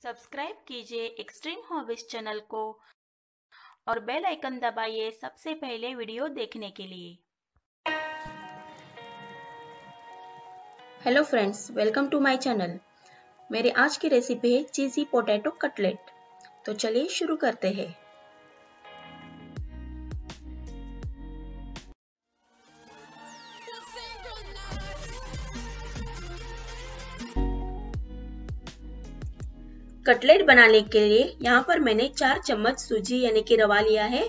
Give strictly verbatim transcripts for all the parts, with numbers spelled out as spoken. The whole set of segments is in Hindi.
सब्सक्राइब कीजिए एक्सट्रीम हॉबीज चैनल को और बेल आइकन दबाइए सबसे पहले वीडियो देखने के लिए। Hello friends, welcome to my channel. मेरे आज की रेसिपी है चीज़ी पोटैटो कटलेट। तो चलिए शुरू करते हैं। कटलेट बनाने के लिए यहाँ पर मैंने चार चम्मच सूजी यानी कि रवा लिया है,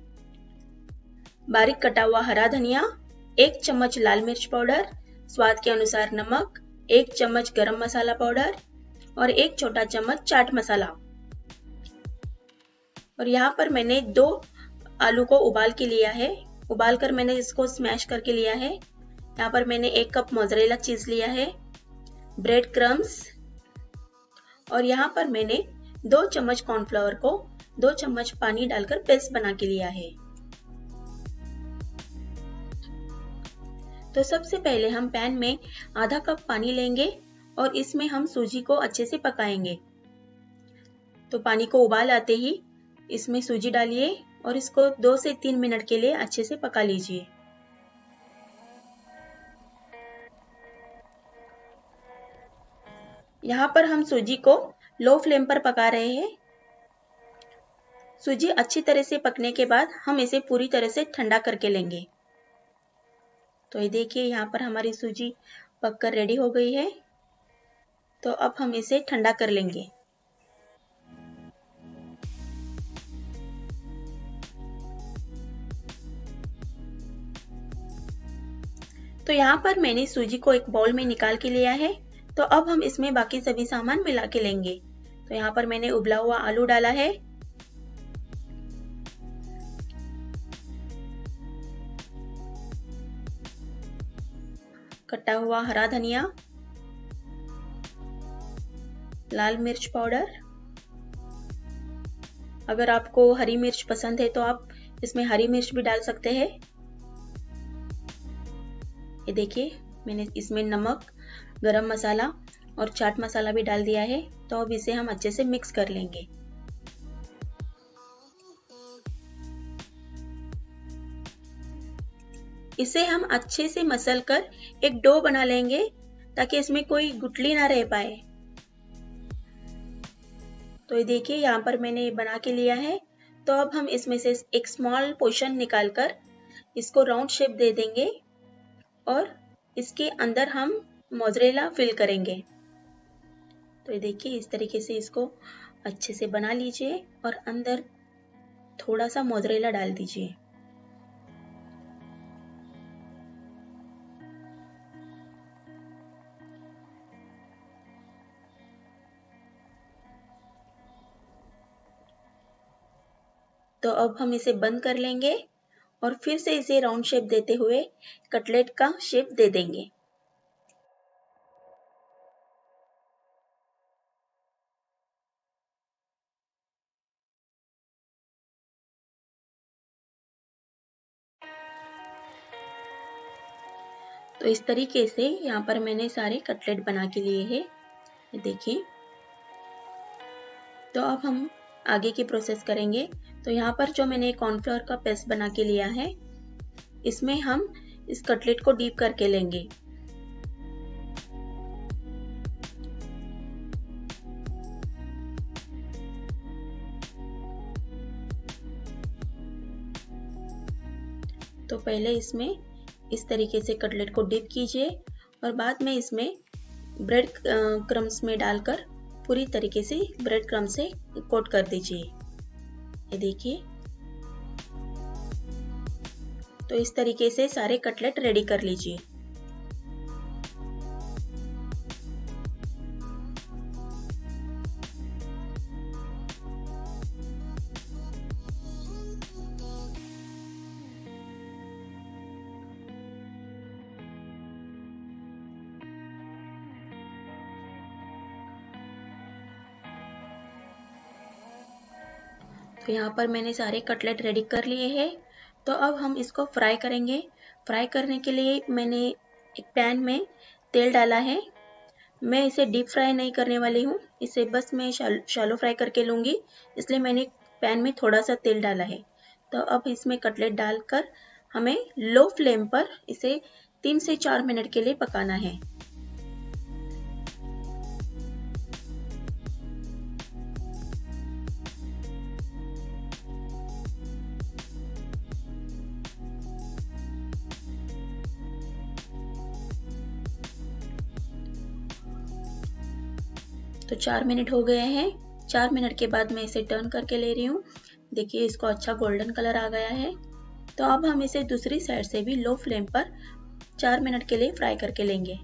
बारीक कटा हुआ हरा धनिया, एक चम्मच लाल मिर्च पाउडर, स्वाद के अनुसार नमक, एक चम्मच गरम मसाला पाउडर और एक छोटा चम्मच चाट मसाला। और यहाँ पर मैंने दो आलू को उबाल के लिया है, उबाल कर मैंने इसको स्मैश करके लिया है। यहाँ पर मैंने एक कप मोज़रेला चीज लिया है, ब्रेड क्रम्स, और यहाँ पर मैंने दो चम्मच कॉर्नफ्लावर को दो चम्मच पानी डालकर पेस्ट बना के लिया है। तो सबसे पहले हम पैन में आधा कप पानी लेंगे और इसमें हम सूजी को अच्छे से पकाएंगे। तो पानी को उबाल आते ही इसमें सूजी डालिए और इसको दो से तीन मिनट के लिए अच्छे से पका लीजिए। यहाँ पर हम सूजी को लो फ्लेम पर पका रहे हैं। सूजी अच्छी तरह से पकने के बाद हम इसे पूरी तरह से ठंडा करके लेंगे। तो ये देखिए, यहाँ पर हमारी सूजी पककर रेडी हो गई है। तो अब हम इसे ठंडा कर लेंगे। तो यहाँ पर मैंने सूजी को एक बाउल में निकाल के लिया है। तो अब हम इसमें बाकी सभी सामान मिला के लेंगे। तो यहाँ पर मैंने उबला हुआ आलू डाला है, कटा हुआ हरा धनिया, लाल मिर्च पाउडर, अगर आपको हरी मिर्च पसंद है तो आप इसमें हरी मिर्च भी डाल सकते हैं। ये देखिए, मैंने इसमें नमक, गरम मसाला और चाट मसाला भी डाल दिया है। तो अब इसे हम अच्छे से मिक्स कर लेंगे। इसे हम अच्छे से मसल कर एक डो बना लेंगे ताकि इसमें कोई गुठली ना रह पाए। तो ये देखिए, यहाँ पर मैंने बना के लिया है। तो अब हम इसमें से एक स्मॉल पोर्शन निकालकर इसको राउंड शेप दे देंगे और इसके अंदर हम मोज़रेला फिल करेंगे। तो ये देखिए, इस तरीके से इसको अच्छे से बना लीजिए और अंदर थोड़ा सा मोज़रेला डाल दीजिए। तो अब हम इसे बंद कर लेंगे और फिर से इसे राउंड शेप देते हुए कटलेट का शेप दे देंगे। तो इस तरीके से यहाँ पर मैंने सारे कटलेट बना के लिए हैं, ये देखिए। तो अब हम आगे की प्रोसेस करेंगे। तो यहाँ पर जो मैंने कॉर्नफ्लोर का पेस्ट बना के लिया है, इसमें हम इस कटलेट को डीप करके लेंगे। तो पहले इसमें इस तरीके से कटलेट को डिप कीजिए और बाद में इसमें ब्रेड क्रम्स में डालकर पूरी तरीके से ब्रेड क्रम्ब से कोट कर दीजिए। ये देखिए, तो इस तरीके से सारे कटलेट रेडी कर लीजिए। तो यहाँ पर मैंने सारे कटलेट रेडी कर लिए हैं। तो अब हम इसको फ्राई करेंगे। फ्राई करने के लिए मैंने एक पैन में तेल डाला है। मैं इसे डीप फ्राई नहीं करने वाली हूँ, इसे बस मैं शैलो फ्राई करके लूँगी, इसलिए मैंने पैन में थोड़ा सा तेल डाला है। तो अब इसमें कटलेट डालकर हमें लो फ्लेम पर इसे तीन से चार मिनट के लिए पकाना है। तो चार मिनट हो गए हैं। चार मिनट के बाद मैं इसे टर्न करके ले रही हूँ। देखिए इसको अच्छा गोल्डन कलर आ गया है। तो अब हम इसे दूसरी साइड से भी लो फ्लेम पर चार मिनट के लिए फ्राई करके लेंगे।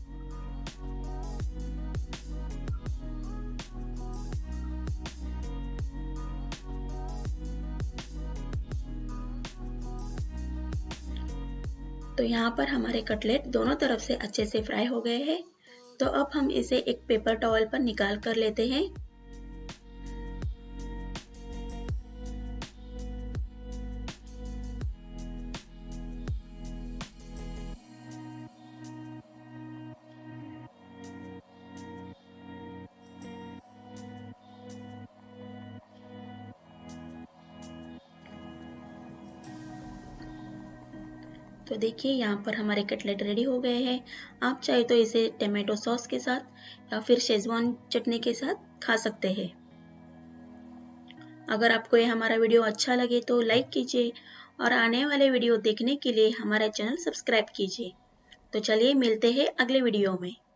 तो यहाँ पर हमारे कटलेट दोनों तरफ से अच्छे से फ्राई हो गए हैं। तो अब हम इसे एक पेपर टॉवल पर निकाल कर लेते हैं। तो देखिए यहाँ पर हमारे कटलेट रेडी हो गए हैं। आप चाहे तो इसे टमाटो सॉस के साथ या फिर शेजवान चटनी के साथ खा सकते हैं। अगर आपको ये हमारा वीडियो अच्छा लगे तो लाइक कीजिए और आने वाले वीडियो देखने के लिए हमारा चैनल सब्सक्राइब कीजिए। तो चलिए मिलते हैं अगले वीडियो में।